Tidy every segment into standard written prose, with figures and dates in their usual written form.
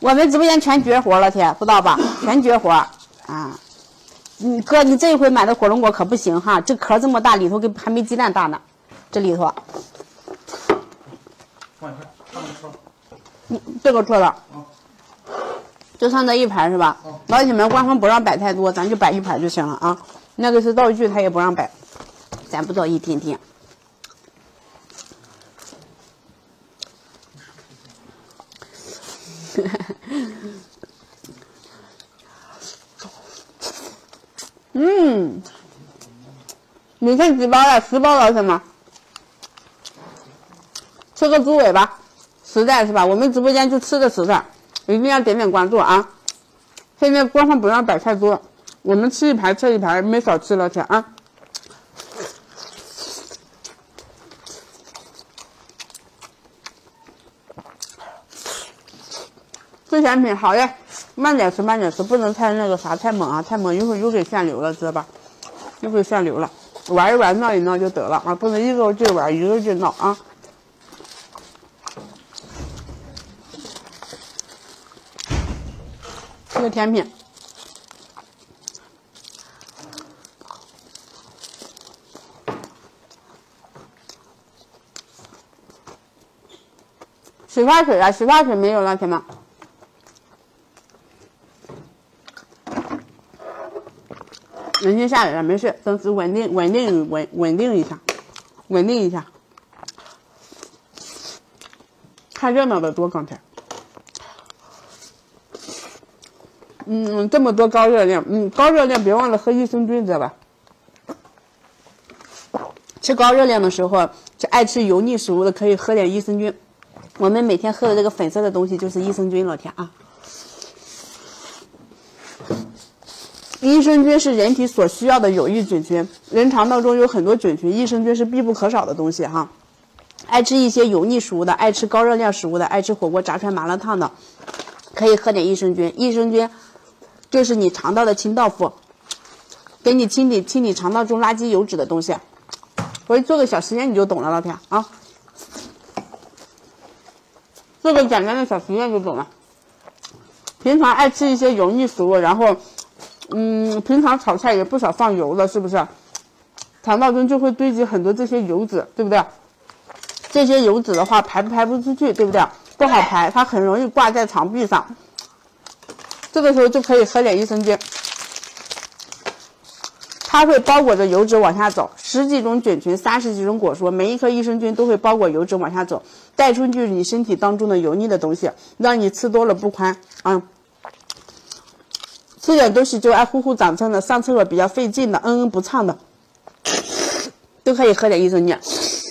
我们直播间全绝活了，天，知道吧？全绝活啊！哥，你这一回买的火龙果可不行哈，这壳这么大，里头还没鸡蛋大呢，这里头。这个错了。就剩这一盘是吧？老铁们，官方不让摆太多，咱就摆一盘就行了啊。那个是道具，他也不让摆，咱不着一点点。你剩几包了？10包了是吗？吃个猪尾巴，实在是吧？我们直播间就吃的实在，一定要点点关注啊！现在官方不让摆太多，我们吃一盘吃一盘，没少吃了天啊！吃甜品好嘞，慢点吃，慢点吃，不能太那个啥，太猛啊，太猛一会儿又给限流了，知道吧？又给限流了，玩一玩，闹一闹就得了啊，不能一个劲玩，一个劲闹啊！吃个甜品，洗发水啊，洗发水没有了，铁们。人先下来了，没事，等时稳定一下，稳定一下。看热闹的多，刚才。这么多高热量，高热量别忘了喝益生菌，知道吧？吃高热量的时候，爱吃油腻食物的可以喝点益生菌。我们每天喝的这个粉色的东西就是益生菌，老铁啊。益生菌是人体所需要的有益菌群，人肠道中有很多菌群，益生菌是必不可少的东西哈。爱吃一些油腻食物的，爱吃高热量食物的，爱吃火锅、炸串、麻辣烫的，可以喝点益生菌。益生菌就是你肠道的清道夫，给你清理肠道中垃圾油脂的东西。回去做个小实验你就懂了，老铁啊。做个简单的小实验就懂了。平常爱吃一些油腻食物，然后平常炒菜也不少放油了，是不是？肠道中就会堆积很多这些油脂，对不对？这些油脂的话排不出去，对不对？不好排，它很容易挂在肠壁上。这个时候就可以喝点益生菌，它会包裹着油脂往下走，10几种菌群，30几种果蔬，每一颗益生菌都会包裹油脂往下走，带出去你身体当中的油腻的东西，让你吃多了不宽啊。吃点东西就爱呼呼长蹭的，上厕所比较费劲的，不畅的，都可以喝点益生菌。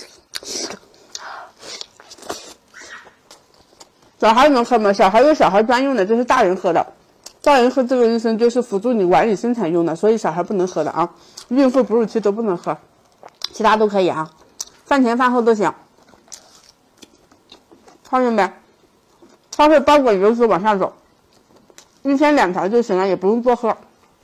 小孩能喝吗？小孩有小孩专用的，这是大人喝的。大人喝这个益生菌是辅助你管理生产用的，所以小孩不能喝的啊。孕妇、哺乳期都不能喝，其他都可以啊。饭前饭后都行。看见没？它会包裹油脂往下走。1天2条就行了，也不用多喝。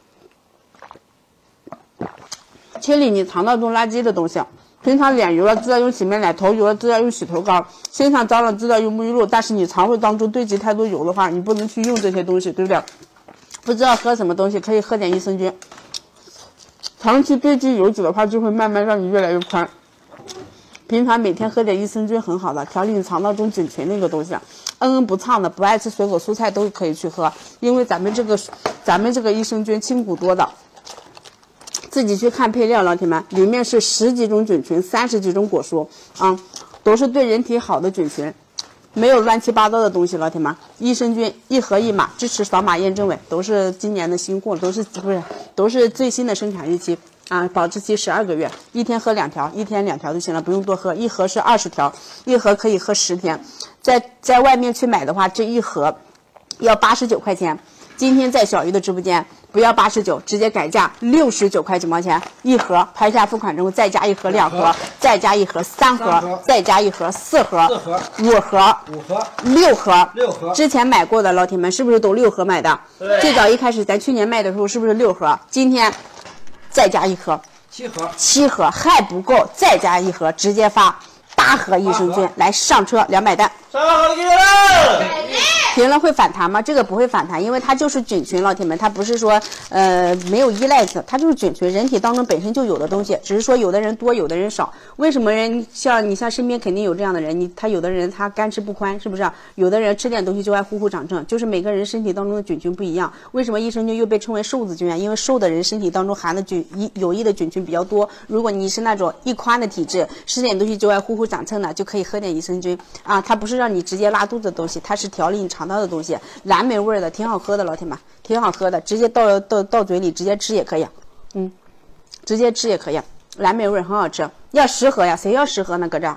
清理你肠道中垃圾的东西。平常脸油了知道用洗面奶，头油了知道用洗头膏，身上脏了知道用沐浴露，但是你肠胃当中堆积太多油的话，你不能去用这些东西，对不对？不知道喝什么东西，可以喝点益生菌。长期堆积油脂的话，就会慢慢让你越来越宽。平常每天喝点益生菌很好的，调理你肠道中菌群那个东西。不畅的，不爱吃水果蔬菜都可以去喝，因为咱们这个益生菌清谷多的。自己去看配料，老铁们，里面是10几种菌群，30几种果蔬啊，都是对人体好的菌群，没有乱七八糟的东西，老铁们。益生菌1盒1码，支持扫码验证委，都是今年的新货，都是最新的生产日期啊，保质期12个月，1天喝2条，1天2条就行了，不用多喝。1盒是20条，1盒可以喝10天。在外面去买的话，这1盒要89块钱。今天在小鱼的直播间不要89，直接改价69块9毛钱1盒，拍下付款之后再加1盒2盒，再加1盒3盒，再加1盒4盒5盒6盒。之前买过的老铁们是不是都6盒买的？最早一开始咱去年卖的时候是不是6盒？今天再加1盒7盒还不够，再加1盒，直接发8盒益生菌来上车200单。 上好了，给我了。 停了会反弹吗？这个不会反弹，因为它就是菌群，老铁们，它不是说没有依赖性，它就是菌群，人体当中本身就有的东西，只是说有的人多，有的人少。为什么人像你像身边肯定有这样的人，他有的人他干吃不宽，是不是？有的人吃点东西就爱呼呼长症，就是每个人身体当中的菌群不一样。为什么益生菌又被称为瘦子菌啊？因为瘦的人身体当中含的有益的菌群比较多。如果你是那种易宽的体质，吃点东西就爱呼呼长蹭的，就可以喝点益生菌啊。它不是让你直接拉肚子的东西，它是调理你肠道的东西，蓝莓味的，挺好喝的，老铁们，挺好喝的，直接到嘴里直接吃也可以，直接吃也可以，蓝莓味很好吃。要10盒呀，谁要10盒呢？搁这儿，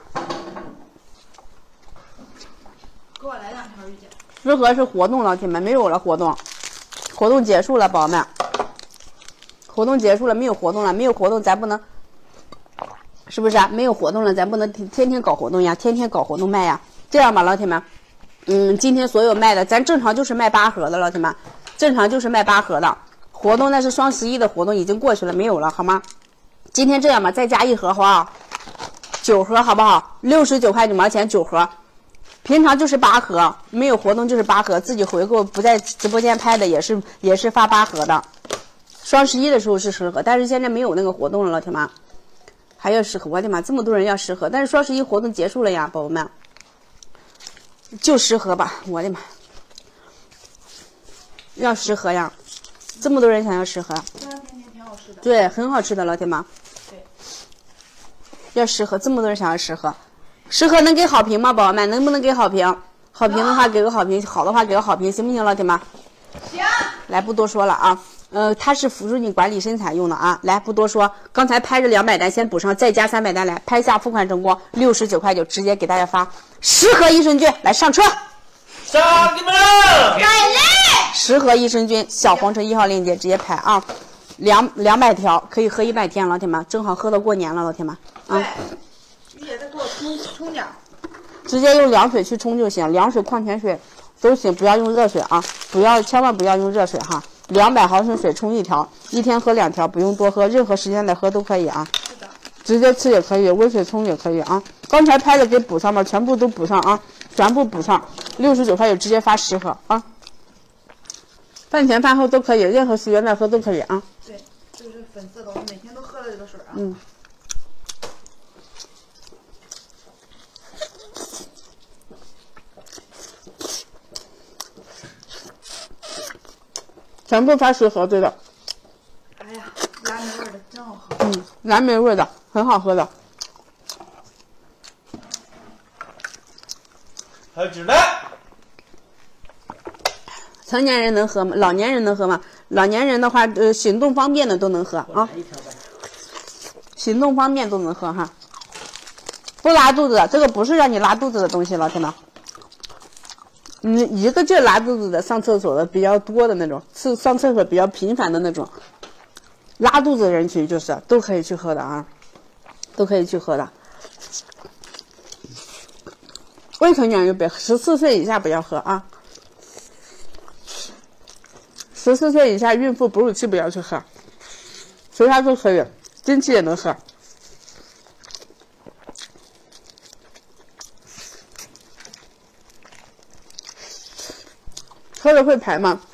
给我来2条玉姐。 10盒是活动，老铁们，没有了活动，活动结束了，宝宝们，活动结束了，没有活动了，没有活动咱不能。是不是啊？没有活动了，咱不能天天搞活动呀，天天搞活动卖呀。这样吧，老铁们，今天所有卖的，咱正常就是卖8盒的，老铁们，正常就是卖8盒的。活动那是双11的活动已经过去了，没有了，好吗？今天这样吧，再加1盒，好不好？9盒，好不好？69块9毛钱9盒，平常就是8盒，没有活动就是8盒，自己回购不在直播间拍的也是发8盒的。双11的时候是10盒，但是现在没有那个活动了，老铁们。还要10盒，我的妈，这么多人要10盒，但是双11活动结束了呀，宝宝们，就10盒吧，我的妈，要10盒呀，这么多人想要10盒， 挺好吃的， 对，很好吃的，老铁们， 对， 要10盒，这么多人想要10盒，10盒能给好评吗，宝宝们，能不能给好评？好评的话给个好评，好的话给个好评，行不行，老铁们？ 行， 来不多说了啊。它是辅助你管理身材用的啊！来，不多说，刚才拍着200单，先补上，再加300单来，拍下付款成功，69块9，直接给大家发10盒益生菌，来上车， 上你们了！ 来嘞 ！10盒益生菌，小黄车1号链接直接拍啊，200条可以喝100天，老铁们，正好喝到过年了，老铁们啊！ 玉姐再给我冲点， 直接用凉水去冲就行，凉水、矿泉水都行，不要用热水啊，千万不要用热水哈。200毫升水冲1条，1天喝2条，不用多喝，任何时间来喝都可以啊。 是的， 直接吃也可以，温水冲也可以啊。刚才拍的给补上吧，全部都补上啊，全部补上，69块9直接发10盒啊。饭前饭后都可以，任何时间来喝都可以啊。 对，这个是粉色的，我每天都喝了这个水啊。 全部发10盒，对的。 哎呀，蓝莓味的真好喝。 蓝莓味的，很好喝的。 还有纸呢。 成年人能喝吗？老年人能喝吗？老年人的话，行动方便的都能喝啊。行动方便都能喝哈。不拉肚子的，这个不是让你拉肚子的东西，老铁们。一个劲拉肚子的，上厕所的比较多的那种，是上厕所比较频繁的那种，拉肚子的人群就是都可以去喝的啊，都可以去喝的。未成年人别，14岁以下不要喝啊。14岁以下孕妇哺乳期不要去喝，其他都可以，经期也能喝。喝了会排吗？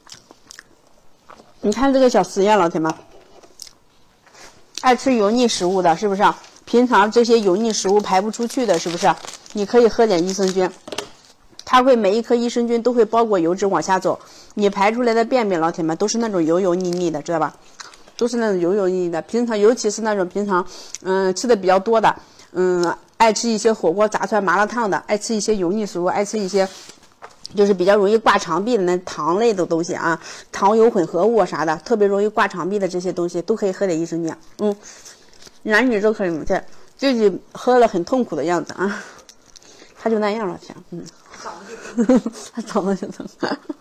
你看这个小实验，老铁们，爱吃油腻食物的，是不是？平常这些油腻食物排不出去的，是不是？你可以喝点益生菌，它会每一颗益生菌都会包裹油脂往下走，你排出来的便便，老铁们都是那种油腻腻的，知道吧？都是那种油腻腻的。平常尤其是那种平常吃的比较多的，爱吃一些火锅、炸串、麻辣烫的，爱吃一些油腻食物，爱吃一些。就是比较容易挂肠壁的那糖类的东西啊，糖油混合物啥的，特别容易挂肠壁的这些东西都可以喝点益生菌。男女都可以。这自己喝了很痛苦的样子啊，他就那样了，天，他长得就疼。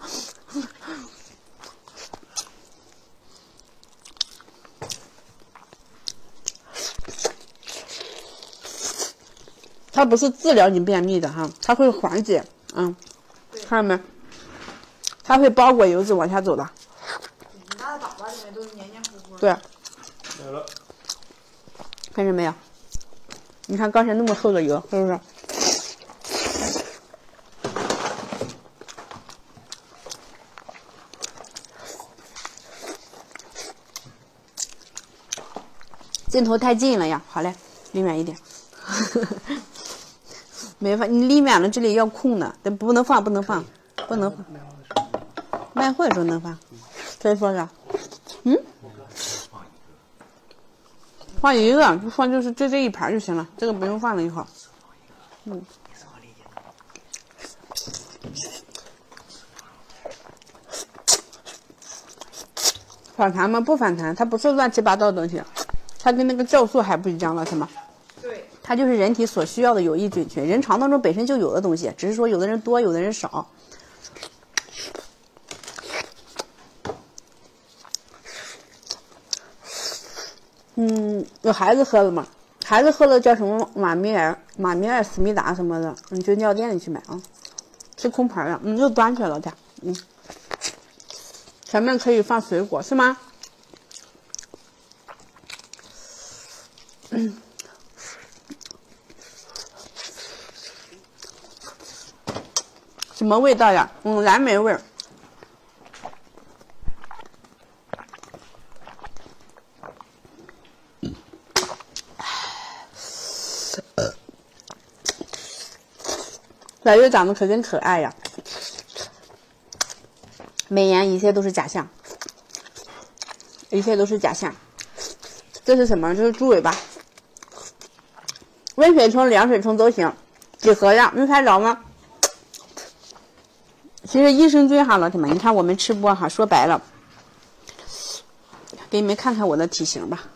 它不是治疗你便秘的哈，它会缓解，看到没？它会包裹油脂往下走的。 你家的粑粑里面都是黏黏糊糊的。 对。 没了。 看见没有？你看刚才那么厚的油，是不是？ 镜头太近了呀，好嘞，离远一点。没放，你离远了，这里要空的，不能放，不能放，不能放。卖货的时候能放，谁说的？嗯？放一个，就放就是这一盘就行了，这个不用放了一会儿。嗯。反弹吗？不反弹，它不是乱七八糟的东西，它跟那个酵素还不一样了，是吗？ 对， 它就是人体所需要的有益菌群，人肠当中本身就有的东西，只是说有的人多，有的人少。有孩子喝了吗？孩子喝了叫什么马米尔、思密达什么的，你去药店里去买啊，是空盘的，又端起来了它，前面可以放水果是吗？什么味道呀？蓝莓味儿。小月长得可真可爱呀！美颜，一切都是假象，一切都是假象。这是什么？这是猪尾巴。温水冲、凉水冲都行，几盒呀？没拍着吗？其实益生菌哈，老铁们，你看我们吃播哈，说白了，给你们看看我的体型吧。